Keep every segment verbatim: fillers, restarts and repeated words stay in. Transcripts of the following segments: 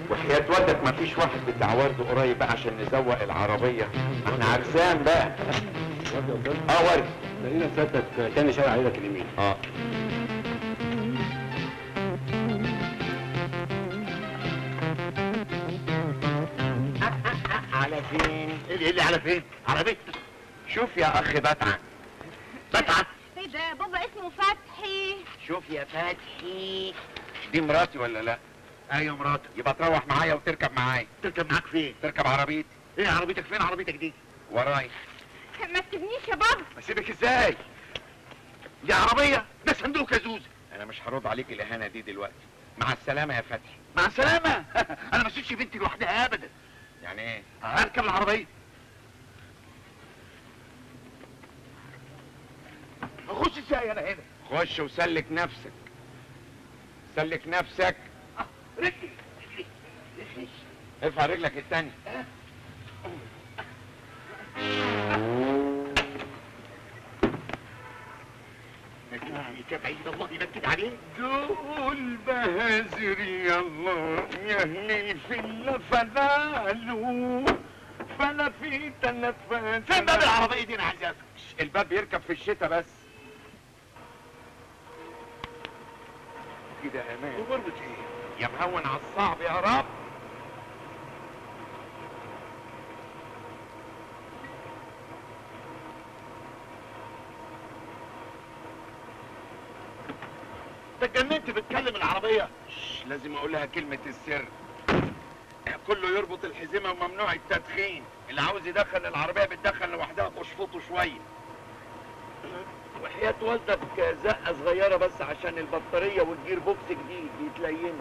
وحياة والدك مفيش واحد بتاع ورد قريب بقى عشان نزوق العربية، ما احنا عجزان بقى. ورد يا استاذ؟ اه ورد. خلينا سيادتك تاني شارع ايدك اليمين. اه على فين؟ ايه اللي على فين؟ على بيتنا. شوف يا اخ بتعة. بتعة؟ ايه ده بابا اسمه فتحي. شوف يا فتحي، دي مراتي ولا لا؟ ايوه مراتك. يبقى تروح معايا وتركب معايا. تركب معاك فين؟ تركب عربيتي. ايه عربيتك فين؟ عربيتك دي وراي. ما تسيبنيش يا بابا. اسيبك ازاي؟ دي عربية، ده صندوق يا زوزة. انا مش هرد عليك الاهانة دي دلوقتي. مع السلامة يا فتحي. مع السلامة. انا ما اسيبش بنتي لوحدها ابدا. يعني ايه؟ اركب العربية. اخش ازاي انا هنا؟ خش وسلك نفسك. سلك نفسك. اه رجلي رجلي رجلي. ارفع رجلك التانية. يا بعيد الله يبكد عليك. دول بهازر يلا يا اهلي في الفلالو فلا في تنفس. فين باب العربية دي؟ انا عايز افهم. الباب بيركب في الشتاء بس. كده امان. وغربة ايه؟ يا مهون على الصعب يا رب. انت اتجننت بتكلم العربية؟ لازم اقولها كلمة السر. كله يربط الحزمة وممنوع التدخين. اللي عاوز يدخل العربية بتدخل لوحدها بشفطه شوية. وحياة والدك زقة صغيرة بس عشان البطارية والجير بوكس جديد يتلينوا.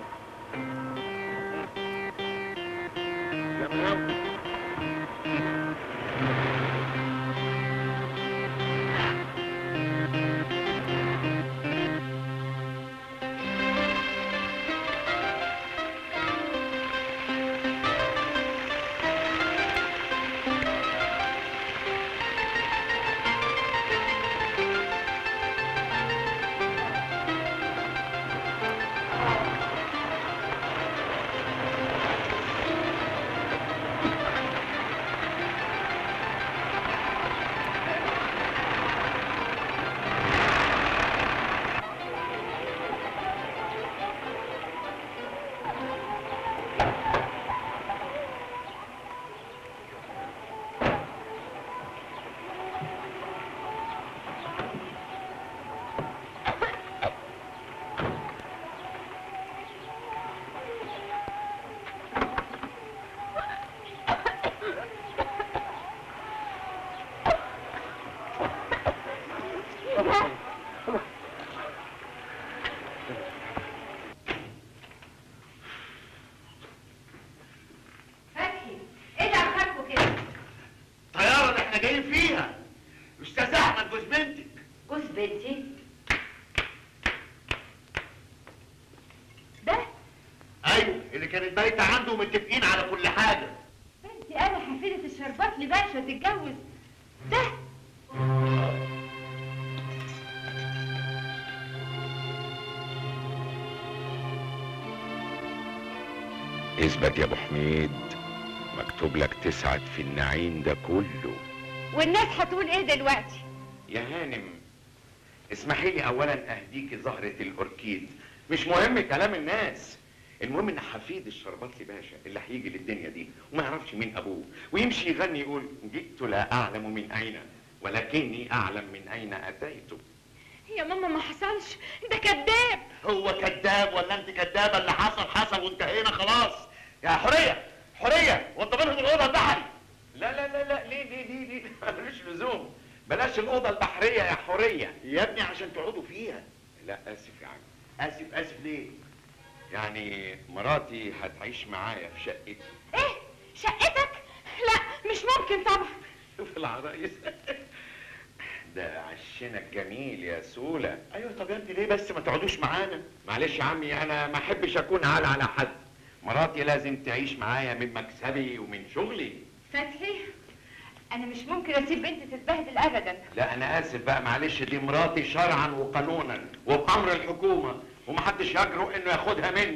يا مهون. اللي كانت بايته عنده ومتفقين على كل حاجه. بنتي انا حفيده الشربات لباشا تتجوز ده. اثبت يا ابو حميد، مكتوب لك تسعد في النعيم ده كله. والناس هتقول ايه دلوقتي؟ يا هانم اسمحي لي اولا اهديكي زهرة الاوركيد، مش مهم كلام الناس، المهم ان حفيد الشربات باشا اللي هيجي للدنيا دي وما يعرفش مين ابوه ويمشي يغني يقول جئت لا اعلم من اين ولكني اعلم من اين اتيت. يا ماما ما حصلش، ده كذاب. هو كذاب ولا انت كذابه؟ اللي حصل حصل وانتهينا خلاص. يا حوريه حوريه وانت منهم الاوضه البحري. لا لا لا لا ليه ليه ليه ليه ملوش لزوم، بلاش الاوضه البحريه يا حوريه يا ابني عشان تقعدوا فيها. لا اسف يا عم. اسف اسف ليه؟ يعني مراتي هتعيش معايا في شقتي. ايه شقتك؟ لا مش ممكن طبعا. شوف العرايس ده عشنا الجميل يا سوله. ايوه طب يا ابني ليه بس ما تقعدوش معانا؟ معلش يا عمي انا ما احبش اكون عال على حد، مراتي لازم تعيش معايا من مكسبي ومن شغلي. فتحي انا مش ممكن اسيب بنتي تتبهدل ابدا. لا انا اسف بقى معلش، دي مراتي شرعا وقانونا وبامر الحكومه ومحدش يجرؤ انه ياخدها مني.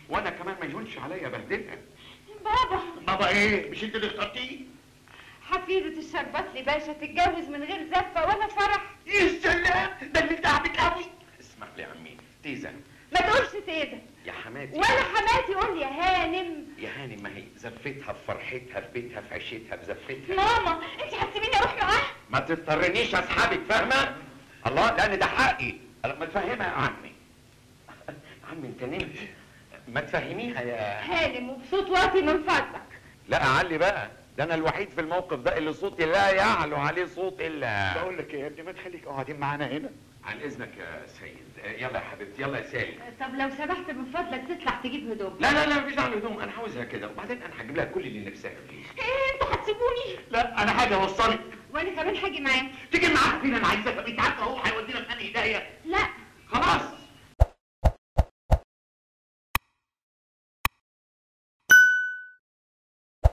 وانا كمان ما يهونش عليا بهدلها. بابا بابا ايه؟ مش انت اللي اخترتيه؟ حفيدة الشربطلي باشا تتجوز من غير زفة ولا فرح. يا سلام، ده اللي تعبك قوي. اسمح لي يا عمي تيزة. ما تقولش تيزة يا حماتي. ولا حماتي، قول يا هانم. يا هانم ما هي زفتها في فرحتها في بيتها في عيشتها في زفتها. ماما انت هتسيبيني اروح معاها؟ ما تضطرنيش اسحبك، فاهمه؟ الله، لان ده حقي. ما تفهمها يا عمي. عمي انت نمت، ما تفهميها يا هانم وبصوت واطي من فضلك. لا اعلي بقى، ده انا الوحيد في الموقف ده اللي صوتي لا يعلو عليه صوت الا. بقول لك ايه يا ابني، ما تخليك قاعدين معانا هنا. عن اذنك يا سيد. يلا يا حبيبتي، يلا يا سالي. طب لو سمحت من فضلك تطلع تجيب هدوم. لا لا لا مفيش داعي للهدوم، انا عاوزها كده، وبعدين انا هجيب لها كل اللي نفسها فيه. ايه انتوا هتسيبوني؟ لا انا حاجه اوصلك. وانا كمان هاجي معاك. تيجي معاك فين؟ انا عايزك، انت عارفه هو هيودينا في انهي داهيه. لا